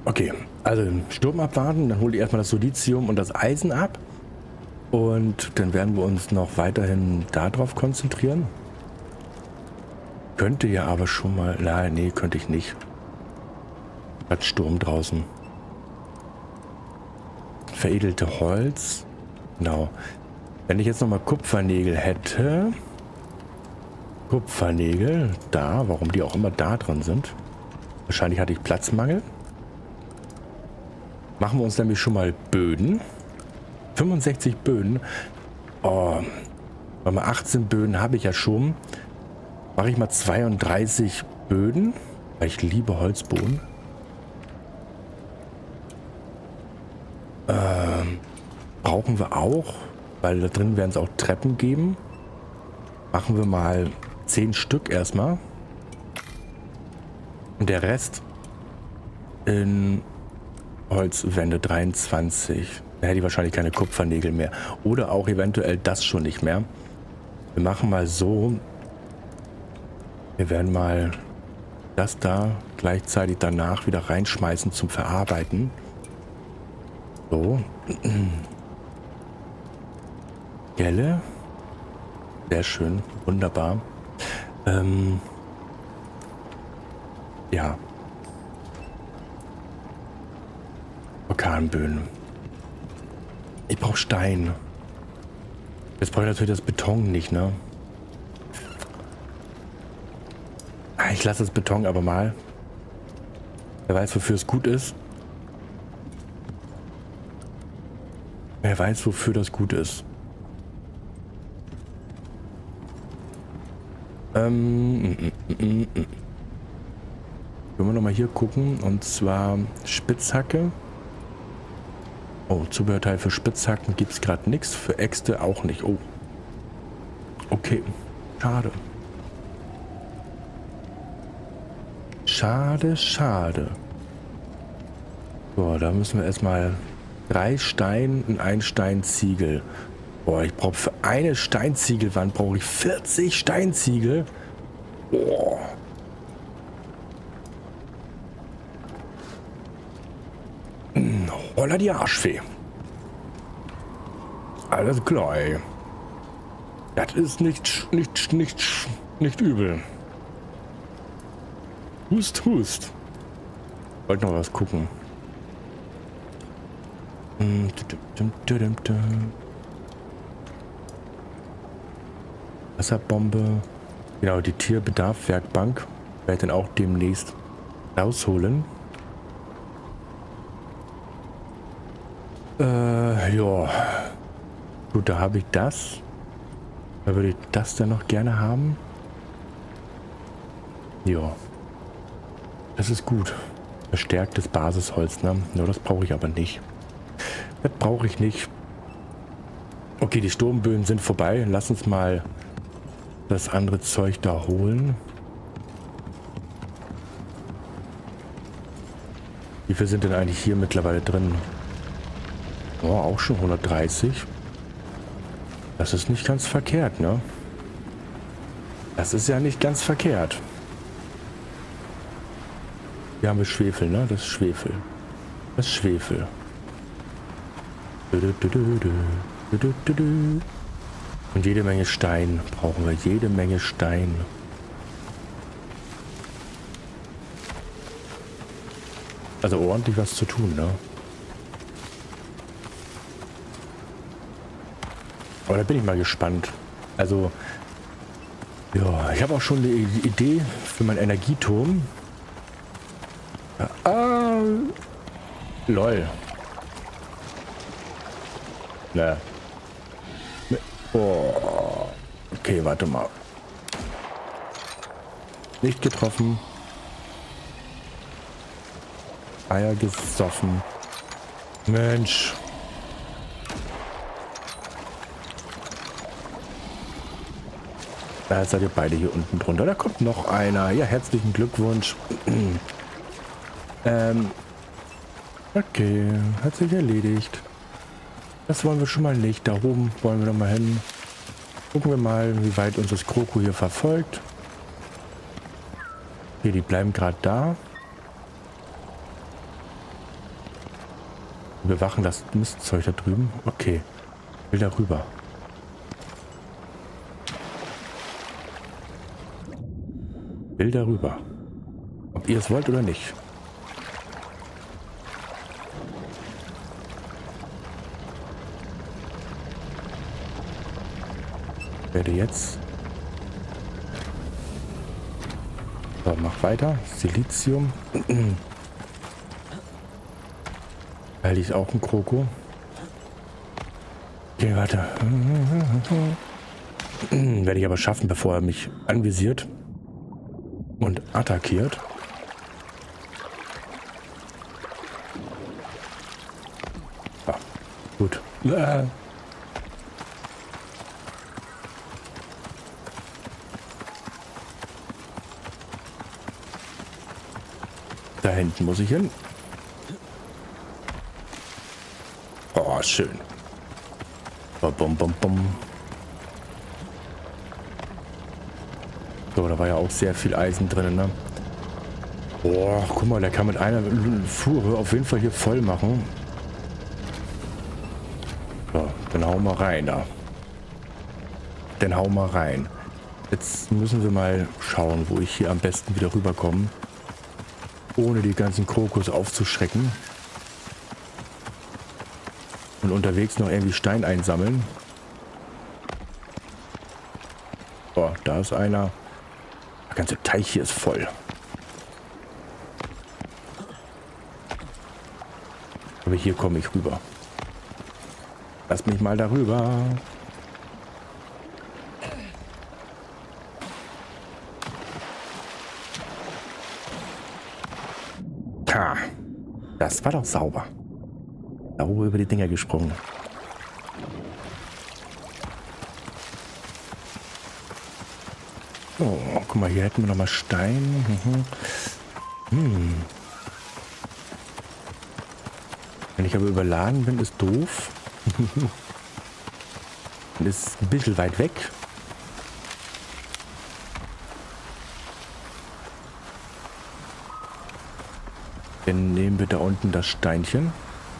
Okay, also Sturm abwarten, dann hole ich erstmal das Silizium und das Eisen ab. Und dann werden wir uns noch weiterhin darauf konzentrieren. Könnte ja aber schon mal... Nein, nee, könnte ich nicht. Hat Sturm draußen. Veredelte Holz. Genau. Wenn ich jetzt nochmal Kupfernägel hätte... Kupfernägel, da, warum die auch immer da drin sind. Wahrscheinlich hatte ich Platzmangel. Machen wir uns nämlich schon mal Böden. 65 Böden. Oh, warte mal, 18 Böden habe ich ja schon. Mache ich mal 32 Böden, weil ich liebe Holzboden. Brauchen wir auch, weil da drin werden es auch Treppen geben. Machen wir mal 10 Stück erstmal. Und der Rest in Holzwände 23. Da hätte ich wahrscheinlich keine Kupfernägel mehr. Oder auch eventuell das schon nicht mehr. Wir machen mal so. Wir werden mal das da gleichzeitig danach wieder reinschmeißen zum Verarbeiten. So. Gelle. Sehr schön. Wunderbar. Ja. Orkanböen. Ich brauche Stein. Jetzt brauche ich natürlich das Beton nicht, ne? Ich lasse das Beton aber mal. Wer weiß, wofür es gut ist. Wer weiß, wofür das gut ist. Können wir nochmal hier gucken. Und zwar Spitzhacke. Oh, Zubehörteil für Spitzhacken gibt es gerade nichts. Für Äxte auch nicht. Oh. Okay. Schade. Schade, schade. So, da müssen wir erstmal 3 Stein und 1 Steinziegel. Boah, ich brauche für eine Steinziegelwand brauche ich 40 Steinziegel. Boah. Holla die Arschfee. Alles klar, ey. Das ist nicht übel. Hust, hust. Wollte noch was gucken. Wasserbombe. Genau, die Tierbedarf-Werkbank werde ich dann auch demnächst rausholen. Ja. Gut, da habe ich das. Da würde ich das dann noch gerne haben. Ja. Das ist gut. Verstärktes Basisholz, ne? Nur das brauche ich aber nicht. Das brauche ich nicht. Okay, die Sturmböen sind vorbei. Lass uns mal das andere Zeug da holen. Wie viel sind denn eigentlich hier mittlerweile drin? Oh, auch schon 130. Das ist nicht ganz verkehrt, ne? Das ist ja nicht ganz verkehrt. Hier haben wir Schwefel, ne? Das ist Schwefel. Das ist Schwefel. Und jede Menge Stein brauchen wir. Jede Menge Stein. Also ordentlich was zu tun, ne? Aber da bin ich mal gespannt. Also, ja, ich habe auch schon eine Idee für meinen Energieturm. Lol. Ne. Oh. Okay, warte mal. Nicht getroffen. Eier gesoffen. Mensch. Da seid ihr beide hier unten drunter. Da kommt noch einer. Ja, herzlichen Glückwunsch. Okay, hat sich erledigt. Das wollen wir schon mal nicht. Da oben wollen wir noch mal hin. Gucken wir mal, wie weit uns das Kroko hier verfolgt. Okay, die bleiben gerade da. bewachen das Mistzeug da drüben. Okay. Ich will da rüber. Will da rüber. Ob ihr es wollt oder nicht. Ich werde jetzt... So, mach weiter. Silizium. Da liegt auch ein Kroko. Okay, warte. Werde ich aber schaffen, bevor er mich anvisiert und attackiert. Ah, gut. Da hinten muss ich hin. Oh, schön. Bum, bum, bum. So, da war ja auch sehr viel Eisen drin, ne? Boah, guck mal, der kann mit einer Fuhre auf jeden Fall hier voll machen. So, dann hau mal rein da. Dann hau mal rein. Jetzt müssen wir mal schauen, wo ich hier am besten wieder rüberkomme. Ohne die ganzen Krokus aufzuschrecken. Und unterwegs noch irgendwie Stein einsammeln. Oh, da ist einer. Der ganze Teich hier ist voll. Aber hier komme ich rüber. Lass mich mal darüber. Ha, das war doch sauber. Sauber über die Dinger gesprungen. Oh, guck mal, hier hätten wir noch mal Stein. Wenn ich aber überladen bin, ist doof. Und ist ein bisschen weit weg. Dann nehmen wir da unten das Steinchen.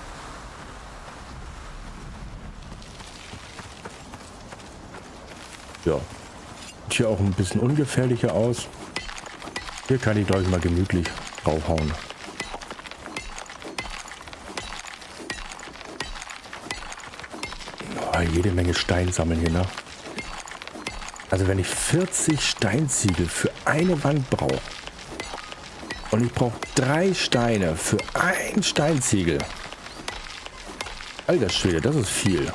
Ja. Sieht hier auch ein bisschen ungefährlicher aus. Hier kann ich, glaube ich, mal gemütlich draufhauen. Oh, jede Menge Stein sammeln hier, ne? Also wenn ich 40 Steinziegel für eine Wand brauche und ich brauche 3 Steine für ein Steinziegel. Alter Schwede, das ist viel.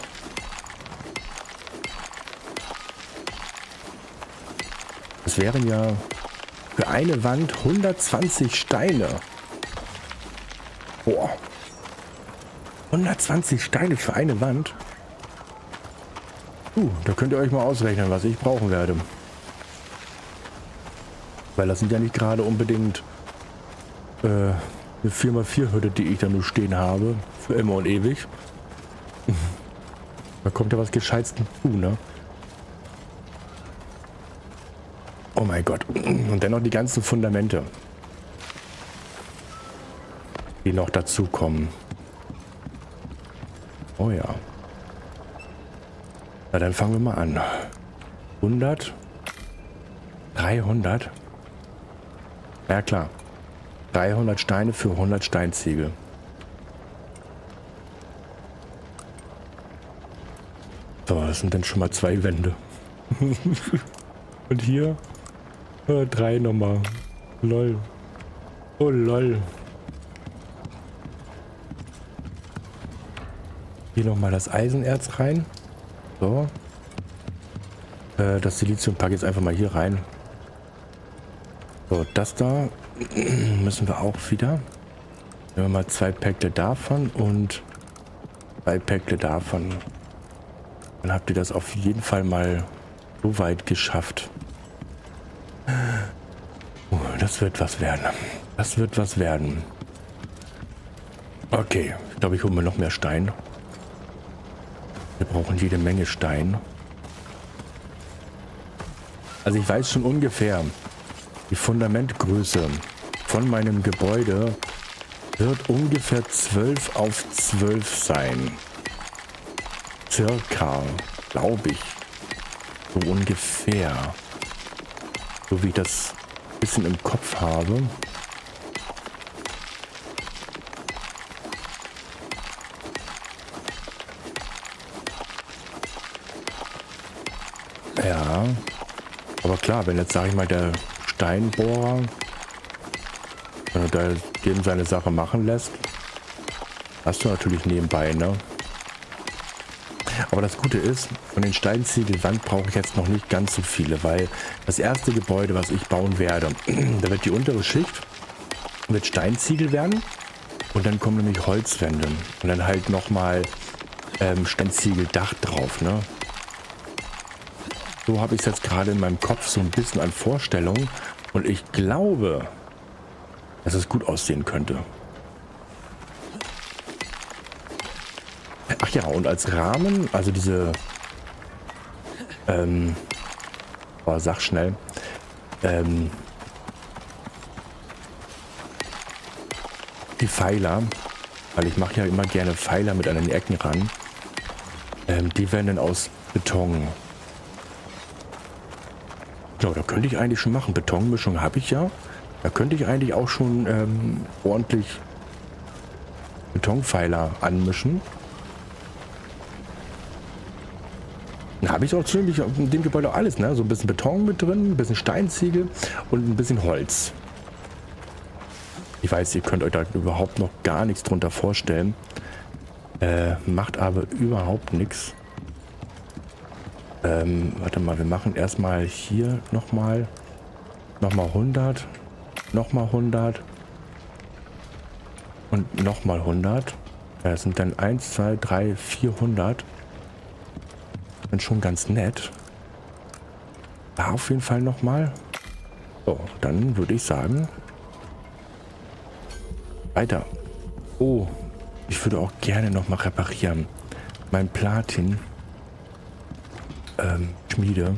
Das wären ja für eine Wand 120 Steine. Boah. 120 Steine für eine Wand. Da könnt ihr euch mal ausrechnen, was ich brauchen werde. Weil das sind ja nicht gerade unbedingt eine 4x4 Hütte, die ich da nur stehen habe. Für immer und ewig. Da kommt ja was Gescheites zu, ne? Oh mein Gott. Und dennoch die ganzen Fundamente, die noch dazu kommen. Oh ja. Na, dann fangen wir mal an. 100. 300. Ja klar. 300 Steine für 100 Steinziegel. So, das sind dann schon mal 2 Wände. Und hier 3 nochmal. Lol. Oh lol. Hier nochmal das Eisenerz rein. So. Das Silizium packe ich jetzt einfach mal hier rein. So, das da müssen wir auch wieder. Nehmen wir mal 2 Päckle davon und 2 Päckle davon. Dann habt ihr das auf jeden Fall mal so weit geschafft. Das wird was werden. Das wird was werden. Okay, ich glaube, ich hole mir noch mehr Stein. Wir brauchen jede Menge Stein. Also ich weiß schon ungefähr die Fundamentgröße von meinem Gebäude wird ungefähr 12 auf 12 sein. Circa, glaube ich. So ungefähr. So wie ich das ein bisschen im Kopf habe. Ja. Aber klar, wenn jetzt, sage ich mal, der Steinbohrer da dem seine Sache machen lässt, hast du natürlich nebenbei, ne? Aber das Gute ist, von den Steinziegelwand brauche ich jetzt noch nicht ganz so viele, weil das erste Gebäude, was ich bauen werde, da wird die untere Schicht mit Steinziegel werden und dann kommen nämlich Holzwände und dann halt nochmal Steinziegeldach drauf, ne? So habe ich es jetzt gerade in meinem Kopf so ein bisschen an Vorstellungen und ich glaube, dass es gut aussehen könnte. Ach ja, und als Rahmen, also diese, sag schnell, die Pfeiler, weil ich mache ja immer gerne Pfeiler mit an den Ecken ran, die werden dann aus Beton. Ja, da könnte ich eigentlich schon machen. Betonmischung habe ich ja. Da könnte ich eigentlich auch schon ordentlich Betonpfeiler anmischen. Dann habe ich auch ziemlich in dem Gebäude alles, ne? So ein bisschen Beton mit drin, ein bisschen Steinziegel und ein bisschen Holz. Ich weiß, ihr könnt euch da überhaupt noch gar nichts drunter vorstellen. Macht aber überhaupt nichts. Warte mal, wir machen erstmal hier nochmal 100, nochmal 100 und nochmal 100. Das sind dann 1, 2, 3, 400. Dann schon ganz nett. Da auf jeden Fall nochmal. So, dann würde ich sagen, weiter. Oh, ich würde auch gerne nochmal reparieren. Mein Platin. Schmiede.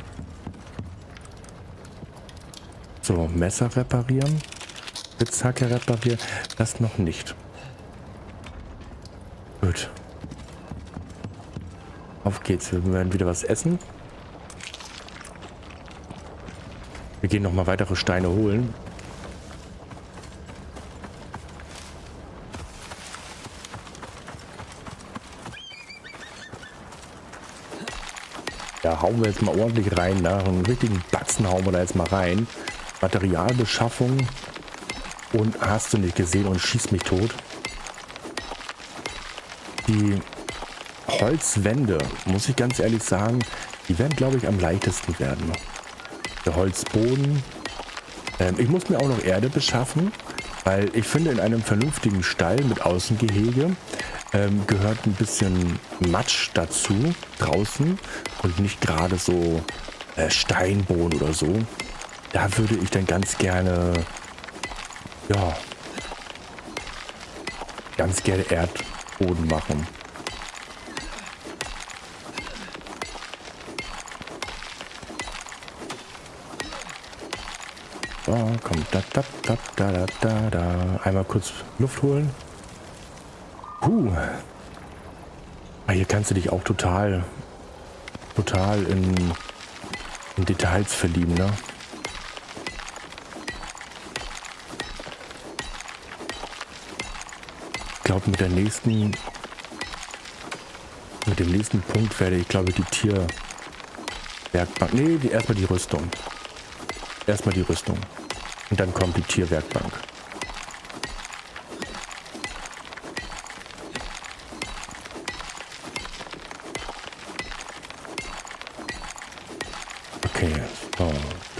So, Messer reparieren. Spitzhacke reparieren. Das noch nicht. Gut. Auf geht's. Wir werden wieder was essen. Wir gehen nochmal weitere Steine holen. Ja, hauen wir jetzt mal ordentlich rein. Ne? Einen richtigen Batzen hauen wir da jetzt mal rein. Materialbeschaffung. Und hast du nicht gesehen und schieß mich tot. Die Holzwände, muss ich ganz ehrlich sagen, die werden, glaube ich, am leichtesten werden. Der Holzboden. Ich muss mir auch noch Erde beschaffen, weil ich finde, in einem vernünftigen Stall mit Außengehege gehört ein bisschen Matsch dazu, draußen, und nicht gerade so Steinboden oder so. Da würde ich dann ganz gerne, ja, ganz gerne Erdboden machen. So, komm, da. Einmal kurz Luft holen. Hier kannst du dich auch total in Details verlieben, ne? Ich glaube, mit dem nächsten Punkt werde ich, glaube ich, die Tierwerkbank. Nee, erstmal die Rüstung. Erstmal die Rüstung. Und dann kommt die Tierwerkbank. Okay. So.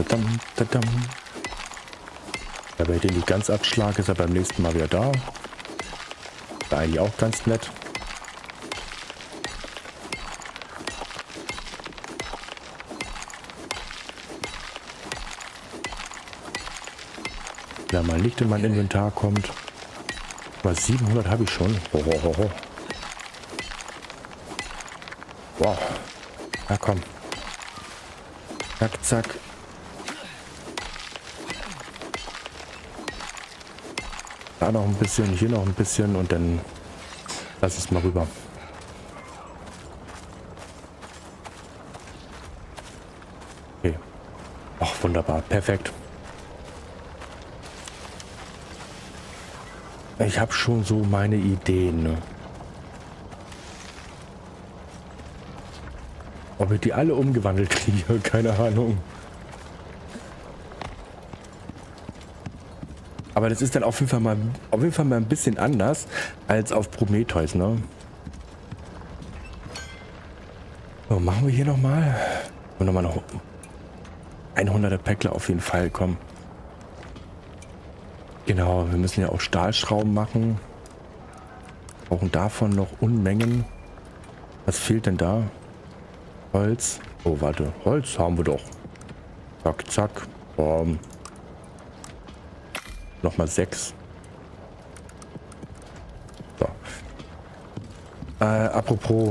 Ja, wenn ich den nicht ganz abschlage, ist er beim nächsten Mal wieder da. Ist eigentlich auch ganz nett. Da mal Licht in mein Inventar kommt. Aber 700 habe ich schon. Wow. Na komm. Zack, zack. Da noch ein bisschen, hier noch ein bisschen und dann lass es mal rüber. Okay. Ach, wunderbar. Perfekt. Ich habe schon so meine Ideen, ne? Ob ich die alle umgewandelt kriege, keine Ahnung. Aber das ist dann auf jeden Fall mal ein bisschen anders als auf Prometheus, ne? So, machen wir hier nochmal. Und nochmal noch 100er Päckler auf jeden Fall, komm. Genau, wir müssen ja auch Stahlschrauben machen. Brauchen davon noch Unmengen. Was fehlt denn da? Holz. Oh, warte. Holz haben wir doch. Zack, zack. Nochmal 6. So. Apropos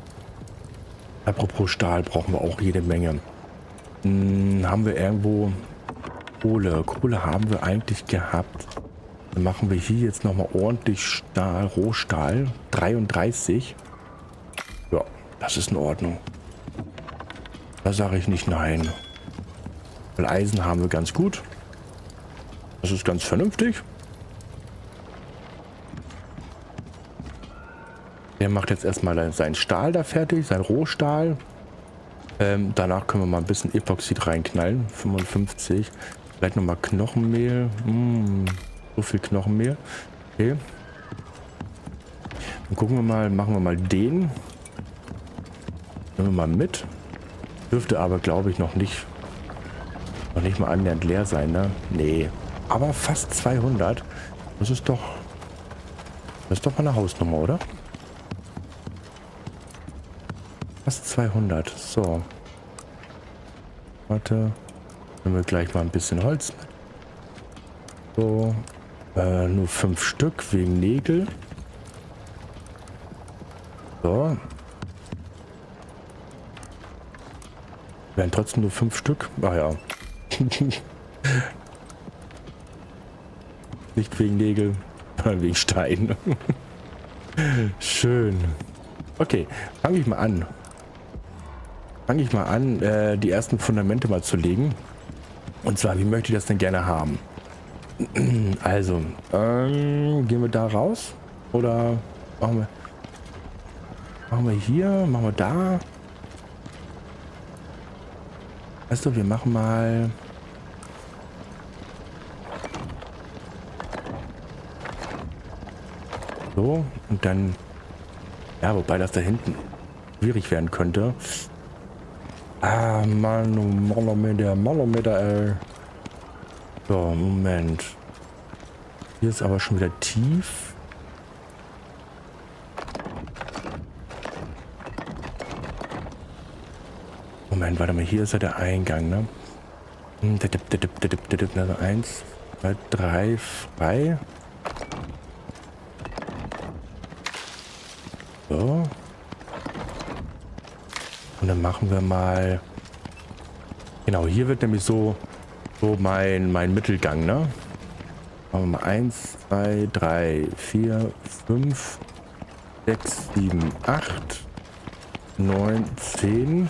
Stahl brauchen wir auch jede Menge. Haben wir irgendwo Kohle? Kohle haben wir eigentlich gehabt. Dann machen wir hier jetzt nochmal ordentlich Stahl, Rohstahl. 33. Ja, das ist in Ordnung. Da sage ich nicht nein. Weil Eisen haben wir ganz gut. Das ist ganz vernünftig. Der macht jetzt erstmal seinen Stahl da fertig, sein Rohstahl. Danach können wir mal ein bisschen Epoxid reinknallen. 55. Vielleicht nochmal Knochenmehl. So viel Knochenmehl. Okay. Dann gucken wir mal, machen wir mal den. Nehmen wir mal mit. Dürfte aber, glaube ich, noch nicht mal annähernd leer sein, ne? Nee. Aber fast 200. Das ist doch mal eine Hausnummer, oder? Fast 200. So. Warte. Nehmen wir gleich mal ein bisschen Holz mit. So. Nur 5 Stück wegen Nägel. So. Wären trotzdem nur 5 Stück. Ach ja. Nicht wegen Nägel, sondern wegen Stein. Schön. Okay, fange ich mal an. Die ersten Fundamente mal zu legen. Und zwar, wie möchte ich das denn gerne haben? Also, gehen wir da raus? Oder machen wir hier? Machen wir da? Weißt du, wir machen mal... So, und dann... Ja, wobei das da hinten schwierig werden könnte. Ah, Manometer, ey. So, Moment. Hier ist aber schon wieder tief. Moment, warte mal, hier ist ja der Eingang, ne? 1, 2, 3, frei. So. Und dann machen wir mal... Genau, hier wird nämlich so mein Mittelgang, ne? Machen wir mal 1, 2, 3, 4, 5, 6, 7, 8, 9, 10,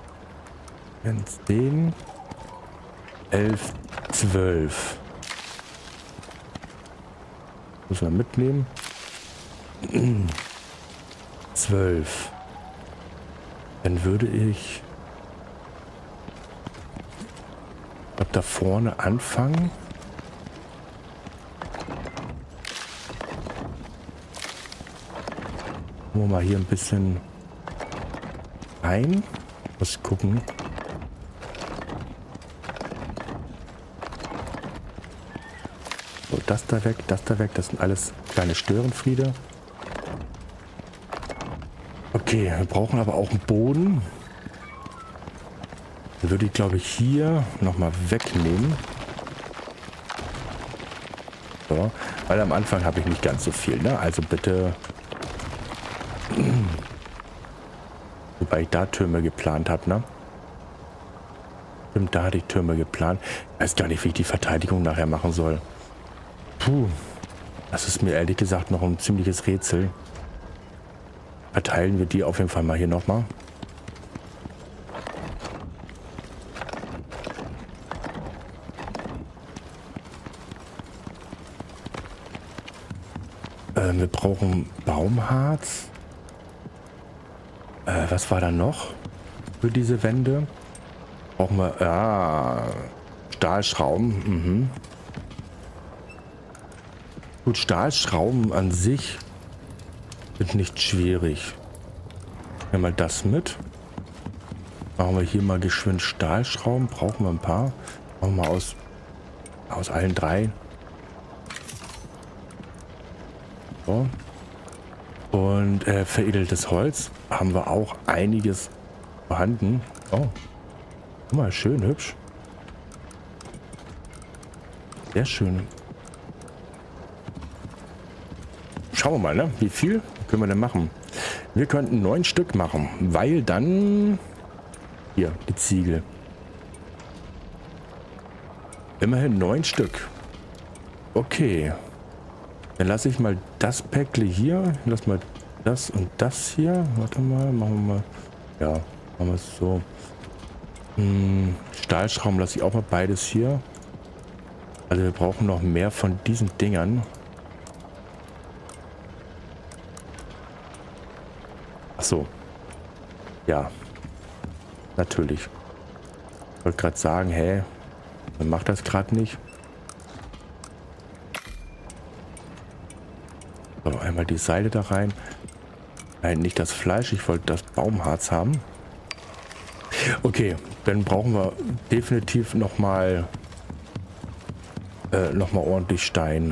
10, 11, 12. Muss man mitnehmen. 12. Dann würde ich da vorne anfangen. Gucken wir mal hier ein bisschen rein. Muss gucken. So, das da weg, das da weg. Das sind alles kleine Störenfriede. Okay, wir brauchen aber auch einen Boden. Den würde ich, glaube ich, hier nochmal wegnehmen. So, weil am Anfang habe ich nicht ganz so viel, ne? Also bitte... Wobei ich da Türme geplant habe, ne? Stimmt, da hatte ich Türme geplant. Ich weiß gar nicht, wie ich die Verteidigung nachher machen soll. Puh. Das ist mir ehrlich gesagt noch ein ziemliches Rätsel. Verteilen wir die auf jeden Fall mal hier nochmal. Wir brauchen Baumharz. Was war da noch für diese Wände? Brauchen wir... Ja, Stahlschrauben. Mhm. Gut, Stahlschrauben an sich sind nicht schwierig. Nehmen wir mal das mit. Machen wir hier mal geschwind Stahlschrauben. Brauchen wir ein paar. Machen wir mal aus allen drei. So. Und veredeltes Holz haben wir auch einiges vorhanden. Oh, guck mal, schön hübsch. Sehr schön. Schauen wir mal, ne? Wie viel können wir denn machen? Wir könnten 9 Stück machen, weil dann... Hier, die Ziegel. Immerhin 9 Stück. Okay. Dann lasse ich mal das Päckle hier. Lass mal das und das hier. Warte mal, machen wir mal... Ja, machen wir es so. Stahlschrauben lasse ich auch mal beides hier. Also wir brauchen noch mehr von diesen Dingern. Ach so. Ja. Natürlich. Ich wollte gerade sagen, hey, man macht das gerade nicht. So, einmal die Seile da rein. Nein, nicht das Fleisch, ich wollte das Baumharz haben. Okay, dann brauchen wir definitiv nochmal ordentlich Stein.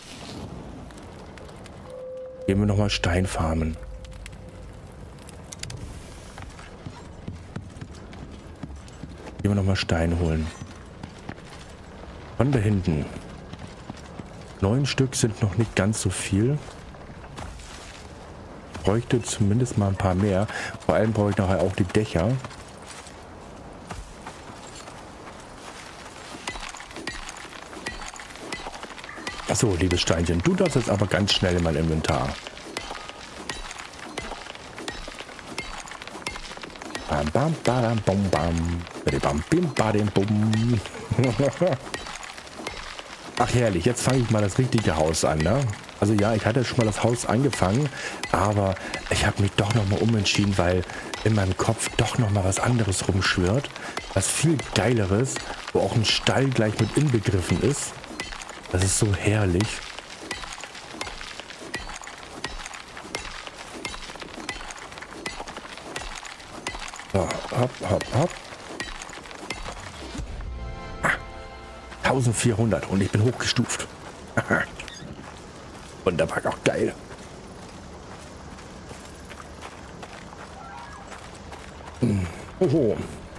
Gehen wir nochmal Stein farmen. Gehen wir nochmal Stein holen. Von da hinten. 9 Stück sind noch nicht ganz so viel. Bräuchte zumindest mal ein paar mehr. Vor allem brauche ich nachher auch die Dächer. Achso, liebes Steinchen, du darfst jetzt aber ganz schnell in mein Inventar. Bam, bam, badam, bum, bam. Bam, bim, badem, bum. Ach herrlich, jetzt fange ich mal das richtige Haus an, ne? Also ja, ich hatte schon mal das Haus angefangen, aber ich habe mich doch nochmal umentschieden, weil in meinem Kopf doch nochmal was anderes rumschwirrt. Was viel Geileres, wo auch ein Stall gleich mit inbegriffen ist. Das ist so herrlich. So, hopp, hopp, hopp. 1400 und ich bin hochgestuft. Wunderbar, auch geil. Oho.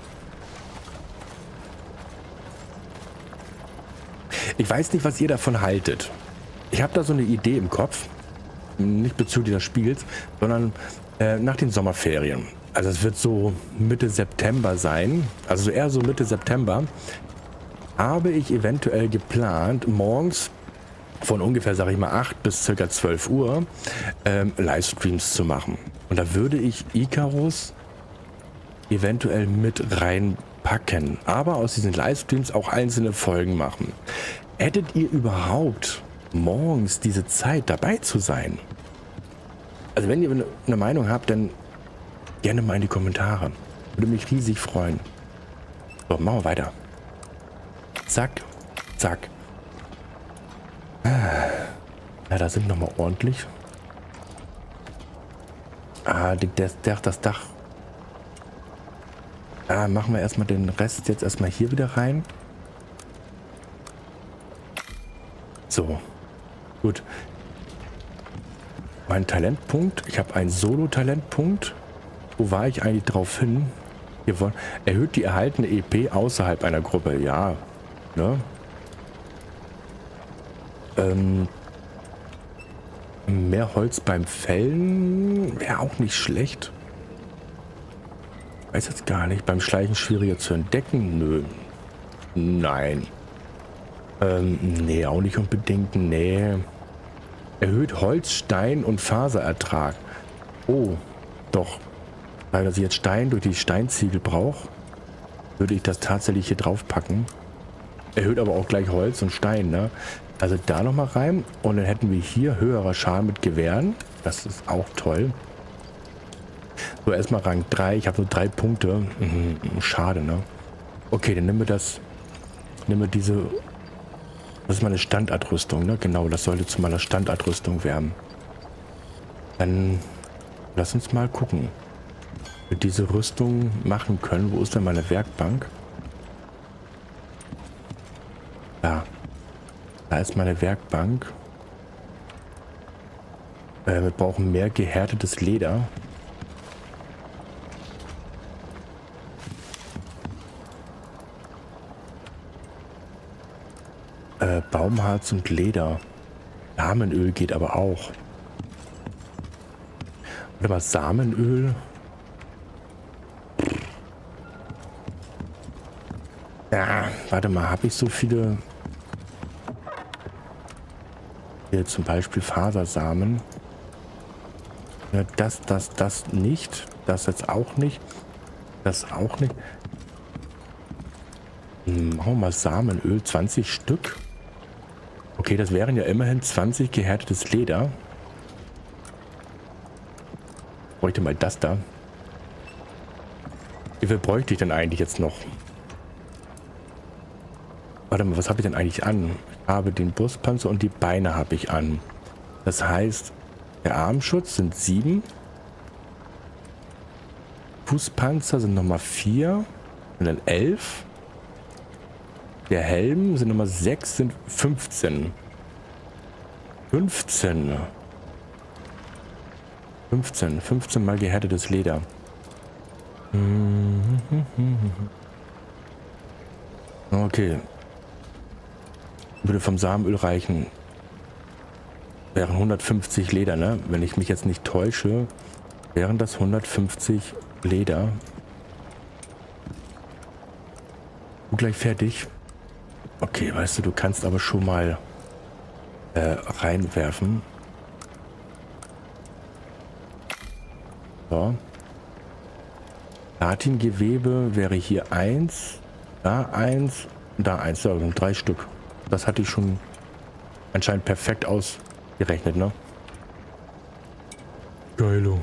Ich weiß nicht, was ihr davon haltet. Ich habe da so eine Idee im Kopf. Nicht bezüglich des Spiels, sondern nach den Sommerferien. Also es wird so Mitte September sein. Also eher so Mitte September. Habe ich eventuell geplant, morgens von ungefähr, sage ich mal, 8 bis ca. 12 Uhr Livestreams zu machen. Und da würde ich Icarus eventuell mit reinpacken. Aber aus diesen Livestreams auch einzelne Folgen machen. Hättet ihr überhaupt morgens diese Zeit dabei zu sein? Also wenn ihr eine Meinung habt, dann gerne mal in die Kommentare. Würde mich riesig freuen. So, machen wir weiter. Zack, zack. Ja, da sind nochmal ordentlich. Das Dach. Machen wir erstmal den Rest jetzt erstmal hier wieder rein. So, gut. Mein Talentpunkt. Ich habe einen Solo-Talentpunkt. Wo war ich eigentlich drauf hin? Hier erhöht die erhaltene EP außerhalb einer Gruppe. Ja, ne? Mehr Holz beim Fällen wäre auch nicht schlecht. Weiß jetzt gar nicht. Beim Schleichen schwieriger zu entdecken? Nö. Nein. Nee, auch nicht unbedingt. Nee. Erhöht Holz, Stein und Faserertrag. Oh, doch. Weil ich jetzt Stein durch die Steinziegel brauche, würde ich das tatsächlich hier drauf packen. Erhöht aber auch gleich Holz und Stein, ne? Also da nochmal rein. Und dann hätten wir hier höherer Schaden mit Gewehren. Das ist auch toll. So, erstmal Rang 3. Ich habe nur 3 Punkte. Schade, ne? Okay, dann nehmen wir das. Nehmen wir diese. Das ist meine Standardrüstung, ne? Genau, das sollte zu meiner Standardrüstung werden. Dann lass uns mal gucken, ob wir diese Rüstung machen können. Wo ist denn meine Werkbank? Da. Da ist meine Werkbank. Wir brauchen mehr gehärtetes Leder. Baumharz und Leder. Samenöl geht aber auch. Warte mal, Samenöl. Ja, warte mal, habe ich so viele... Hier zum Beispiel Fasersamen. Ja, das nicht. Das jetzt auch nicht. Das auch nicht. Machen wir mal Samenöl, 20 Stück. Okay, das wären ja immerhin 20 gehärtetes Leder. Ich bräuchte mal das da. Wie viel bräuchte ich denn eigentlich jetzt noch? Warte mal, was habe ich denn eigentlich an? Ich habe den Brustpanzer und die Beine habe ich an. Das heißt, der Armschutz sind 7. Fußpanzer sind nochmal 4. Und dann 11. Der Helm sind Nummer 6, sind 15. 15 mal gehärtetes Leder. Okay. Würde vom Samenöl reichen. Wären 150 Leder, ne? Wenn ich mich jetzt nicht täusche, wären das 150 Leder. Du gleich fertig. Okay, weißt du, du kannst aber schon mal reinwerfen. So. Platingewebe wäre hier 1, da 1 und da 1. Ja, 3 Stück. Das hatte ich schon anscheinend perfekt ausgerechnet, ne? Geilo.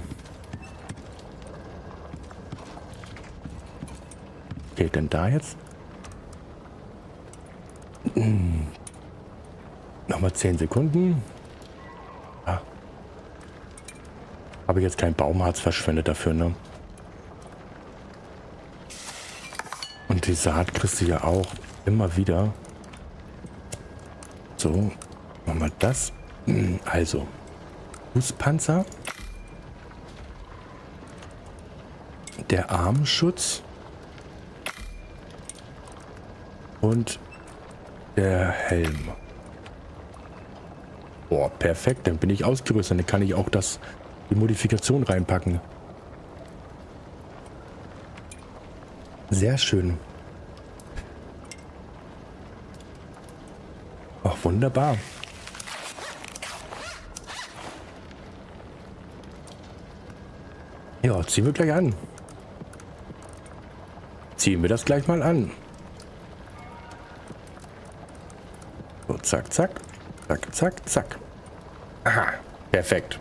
Geht denn da jetzt? Nochmal 10 Sekunden. Ah. Habe ich jetzt kein Baumharz verschwendet dafür, ne? Und die Saat kriegst du ja auch immer wieder. So, machen wir das. Also, Fußpanzer. Der Armschutz. Und der Helm. Boah, perfekt. Dann bin ich ausgerüstet. Dann kann ich auch die Modifikation reinpacken. Sehr schön. Ach, wunderbar. Ja, ziehen wir gleich an. Ziehen wir das gleich mal an. So, zack, zack. Zack, zack, zack. Aha, perfekt.